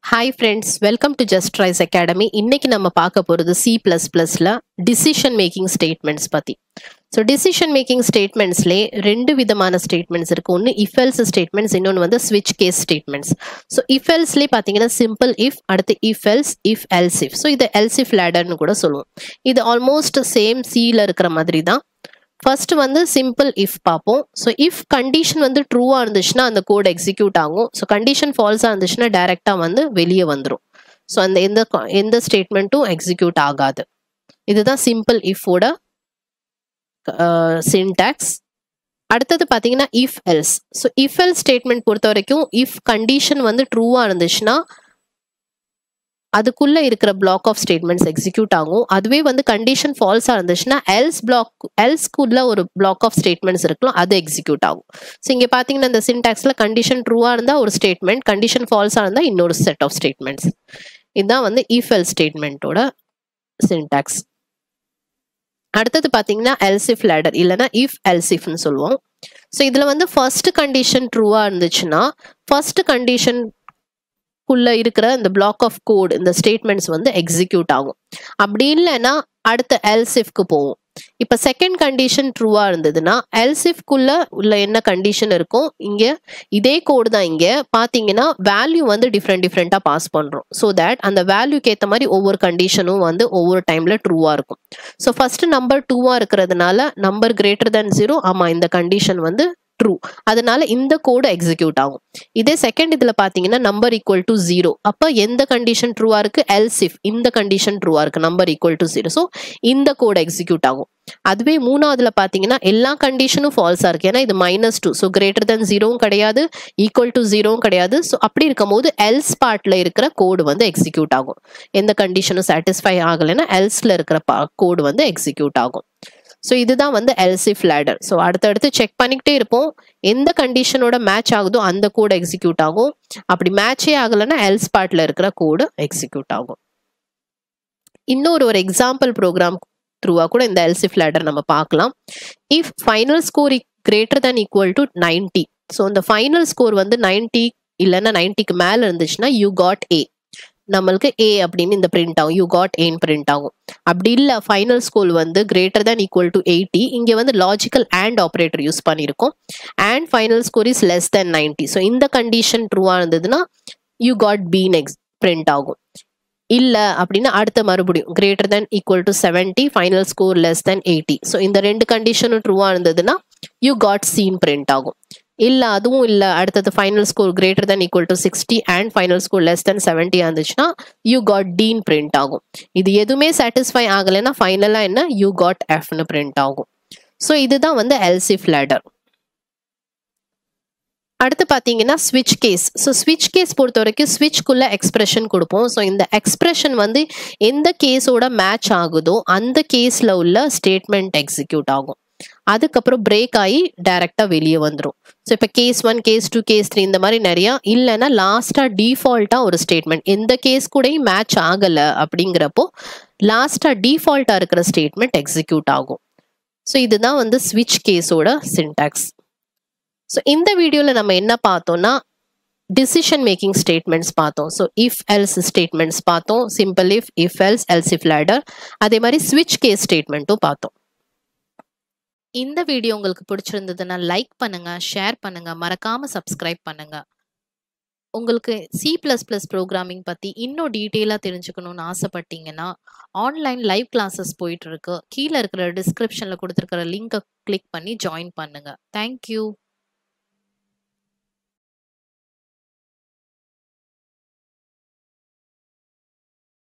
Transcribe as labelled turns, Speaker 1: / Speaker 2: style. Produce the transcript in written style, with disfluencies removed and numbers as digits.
Speaker 1: Hi friends, welcome to Just Rise Academy. இன்னைக்கு நம்ம பார்க்க போறது C++ல decision making statements பத்தி. So decision making statementsலே ரெண்டு விதமான statements இருக்கு. ஒன்னு if else statements, இன்னொன்னு வந்து switch case statements. So if elseலே பாத்தீங்கன்னா simple if, அடுத்து if else, if else if. So இது else if ladderன்னு கூட சொல்லுவோம். இது almost same Cல இருக்கிற மாதிரி தான். ஃபர்ஸ்ட் வந்து சிம்பிள் இஃப் பார்ப்போம். ஸோ இஃப் கண்டிஷன் வந்து ட்ரூவாக இருந்துச்சுன்னா அந்த கோட் எக்ஸிக்யூட் ஆகும். ஸோ கண்டிஷன் ஃபால்ஸாக இருந்துச்சுன்னா டைரெக்டாக வந்து வெளியே வந்துடும். ஸோ அந்த எந்த ஸ்டேட்மெண்ட்டும் எக்ஸிக்யூட் ஆகாது. இதுதான் சிம்பிள் இஃபோட சின்டாக்ஸ். அடுத்தது பார்த்தீங்கன்னா if else. So if else statement பொறுத்த வரைக்கும் இஃப் கண்டிஷன் வந்து ட்ரூவாக இருந்துச்சுன்னா அதுக்குள்ள இருக்கிற பிளாக் ஆஃப் ஸ்டேட்மெண்ட்ஸ் எக்ஸிக்யூட் ஆகும். அதுவே வந்து கண்டிஷன் ஃபால்ஸா இருந்துச்சுன்னா எல்ஸ்குள்ள ஒரு பிளாக் ஆஃப் ஸ்டேட்மெண்ட்ஸ் இருக்கலாம், அது எக்ஸிக்யூட் ஆகும். ஸோ இங்க பாத்தீங்கன்னா இந்த சின்டாக்ஸ்ல கண்டிஷன் ட்ரூவா இருந்தா ஒரு ஸ்டேட்மெண்ட், கண்டிஷன் ஃபால்ஸா இருந்தா இன்னொரு செட் ஆஃப் ஸ்டேட்மெண்ட்ஸ். இதுதான் வந்து இஃப் எல்ஸ் ஸ்டேட்மெண்ட்டோட சின்டாக்ஸ். அடுத்தது பாத்தீங்கன்னா எல்ஸ் இஃப் லேடர் இல்லைன்னா இஃப் எல்ஸ் இஃப்னு சொல்லுவோம். ஸோ இதுல வந்து ஃபர்ஸ்ட் கண்டிஷன் ட்ரூவா இருந்துச்சுன்னா ஃபர்ஸ்ட் கண்டிஷன் இருக்கிற இந்த பிளாக் ஆஃப் கோட் இந்த ஸ்டேட்மெண்ட்ஸ் வந்து எக்ஸிக்யூட் ஆகும். அப்படி இல்லைன்னா அடுத்த எல்ஸ் இஃப்க்கு போகும். இப்ப செகண்ட் கண்டிஷன் ட்ரூவா இருந்ததுன்னா எல்ஸ் இஃப்குள்ள உள்ள என்ன கண்டிஷன் இருக்கும், இங்க இதே கோடு தான் இங்க பாத்தீங்கன்னா வேல்யூ வந்து டிஃப்ரெண்டா பாஸ் பண்றோம். ஸோ தட் அந்த வேல்யூக்கு ஏற்ற மாதிரி ஒவ்வொரு கண்டிஷனும் வந்து ஒவ்வொரு டைம்ல ட்ரூவா இருக்கும். ஸோ ஃபர்ஸ்ட் நம்பர் 2வா இருக்கிறதுனால நம்பர் கிரேட்டர் தென் 0, ஆமா இந்த கண்டிஷன் வந்து ட்ரூ, அதனால இந்த கோடு எக்ஸிக்யூட் ஆகும். இதே செகண்ட் இதுல பாத்தீங்கன்னா நம்பர் ஈக்குவல் டு 0, அப்ப எந்த கண்டிஷன் ட்ரூவா இருக்கு, எல்ஸ் இஃப் இந்த கண்டிஷன் ட்ரூவா இருக்கு, நம்பர் ஈக்குவல் டு 0, ஸோ இந்த கோடு எக்ஸிக்யூட் ஆகும். அதுவே மூணாவதுல பாத்தீங்கன்னா எல்லா கண்டிஷனும் ஃபால்ஸா இருக்கு, ஏன்னா இது -2, ஸோ கிரேட்டர் தென் 0வும் கிடையாது, ஈக்குவல் டு 0வும் கிடையாது. ஸோ அப்படி இருக்கும் போது எல்ஸ் பார்ட்ல இருக்கிற கோடு வந்து எக்ஸிக்யூட் ஆகும். எந்த கண்டிஷனும் சாட்டிஸ்ஃபை ஆகலைன்னா எல்ஸ்ல இருக்கிற கோடு வந்து எக்ஸிக்யூட் ஆகும். ஸோ இதுதான் வந்து எல்ஸ் இஃப் லேடர். ஸோ அடுத்தடுத்து செக் பண்ணிக்கிட்டே இருப்போம், எந்த கண்டிஷனோட மேட்ச் ஆகுதோ அந்த கோடு எக்ஸிக்யூட் ஆகும். அப்படி மேட்சே ஆகலைன்னா எல்ஸ் பார்ட்ல இருக்கிற கோடு எக்ஸிக்யூட் ஆகும். இன்னொரு எக்ஸாம்பிள் ப்ரோக்ராம் த்ரூவா கூட இந்த எல்ஸ் இஃப் லேடர் நம்ம பார்க்கலாம். If final score greater than equal to 90, so இந்த ஃபைனல் ஸ்கோர் வந்து 90 இல்லைன்னா 90க்கு மேல இருந்துச்சுன்னா யூ காட் ஏ, நம்மளுக்கு ஏ அப்படின்னு இந்த பிரிண்ட் ஆகும், யூ காட் ஏன்னு பிரிண்ட் ஆகும். அப்படி இல்லை ஃபைனல் ஸ்கோர் வந்து கிரேட்டர் தேன் ஈக்குவல் டு 80, இங்கே வந்து லாஜிக்கல் அண்ட் ஆப்ரேட்டர் யூஸ் பண்ணியிருக்கோம். And final score is less than 90, so இந்த கண்டிஷன் ட்ரூவா இருந்ததுன்னா you got B next print ஆகும். இல்லை அப்படின்னா அடுத்த மறுபடியும் greater than equal to 70, final score less than 80, so இந்த ரெண்டு கண்டிஷனும் ட்ரூவா இருந்ததுன்னா யூ காட் சீன் பிரிண்ட் ஆகும். இல்ல அதுவும் இல்ல அடுத்தது final score greater than equal to 60 and final score less than 70 இருந்துச்சுன்னா யூ காட் டீன் பிரிண்ட் ஆகும். இது எதுவுமே சாட்டிஸ்ஃபை ஆகலைன்னா ஃபைனலா என்ன, யூ காட் எஃப்னு பிரிண்ட் ஆகும். ஸோ இதுதான் வந்து எல்ஸ் இஃப் லேடர். அடுத்து பாத்தீங்கன்னா ஸ்விட்ச் கேஸ். ஸோ ஸ்விட்ச் கேஸ் பொறுத்த வரைக்கும் ஸ்விட்ச்குள்ள எக்ஸ்பிரஷன் கொடுப்போம். ஸோ இந்த எக்ஸ்பிரஷன் வந்து எந்த கேஸோட மேட்ச் ஆகுதோ அந்த கேஸ்ல உள்ள ஸ்டேட்மெண்ட் எக்ஸிக்யூட் ஆகும். அதுக்கப்புறம் பிரேக் ஆகி டைரக்டா வெளியே வந்துடும். ஸோ இப்போ கேஸ் 1, கேஸ் 2, கேஸ் 3 இந்த மாதிரி நிறைய இல்லைன்னா லாஸ்டா டிஃபால்ட்டா ஒரு ஸ்டேட்மெண்ட் எந்த கேஸ் கூடயும் மேட்ச் ஆகலை அப்படிங்கிறப்போ லாஸ்டா டிஃபால்ட்டா இருக்கிற ஸ்டேட்மெண்ட் எக்ஸிக்யூட் ஆகும். ஸோ இதுதான் வந்து ஸ்விட்ச் கேஸோட சின்டாக்ஸ். ஸோ இந்த வீடியோல நம்ம என்ன பார்த்தோம்னா டிசிஷன் மேக்கிங் ஸ்டேட்மெண்ட்ஸ் பார்த்தோம். ஸோ இஃப் எல்ஸ் ஸ்டேட்மெண்ட்ஸ் பார்த்தோம், simple if else, else if ladder, அதே மாதிரி ஸ்விட்ச் கேஸ் ஸ்டேட்மெண்ட்டும் பார்த்தோம். இந்த வீடியோ உங்களுக்கு பிடிச்சிருந்ததுன்னா லைக் பண்ணுங்க, ஷேர் பண்ணுங்க, மறக்காம சப்ஸ்கிரைப் பண்ணுங்க. உங்களுக்கு C++ ப்ரோக்ராமிங் பத்தி இன்னும் டீட்டெயிலா தெரிஞ்சுக்கணும்னு ஆசைப்பட்டீங்கன்னா ஆன்லைன் லைவ் கிளாஸஸ் போயிட்டு இருக்கு. கீழே இருக்கிற டிஸ்கிரிப்ஷன்ல கொடுத்துருக்கிற லிங்கை கிளிக் பண்ணி ஜாயின் பண்ணுங்க. தேங்க்யூ.